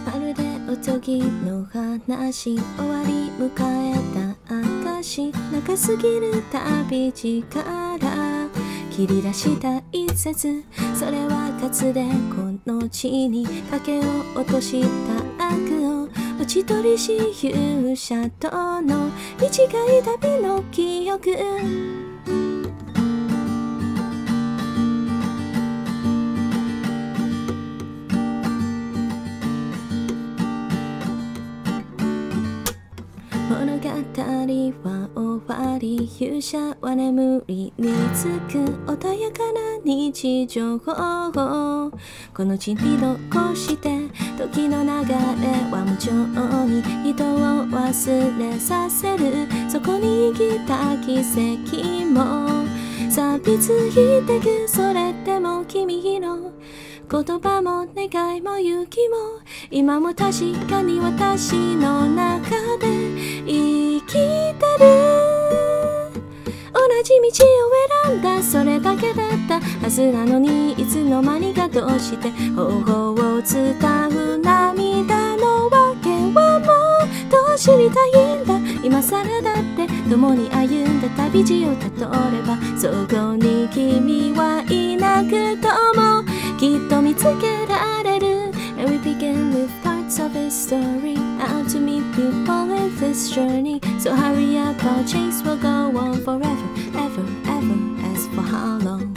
まるでおとぎの話、終わり迎えた証、長すぎる旅路から切り出した一節、それはかつてこの地に賭を落とした悪を打ち取りし勇者との短い旅の記憶。物語は終わり、勇者は眠りにつく穏やかな日常をこの地に残して、時の流れは無情に人を忘れさせる。そこに生きた奇跡も錆びついてく。それでも君の言葉も願いも勇気も今も確かに私の中で生きてる。同じ道を選んだ、それだけだったはずなのに、いつの間にかどうして頬を伝う涙のわけはもうどう知りたいんだ。今更だって共に歩んだ旅路をたどれば、そこに君はいなくともきっと見つけられる。 And we begin with parts of his story, out to meet people in this journey. So hurry up, our chase will go on forever, ever, ever. As for how long?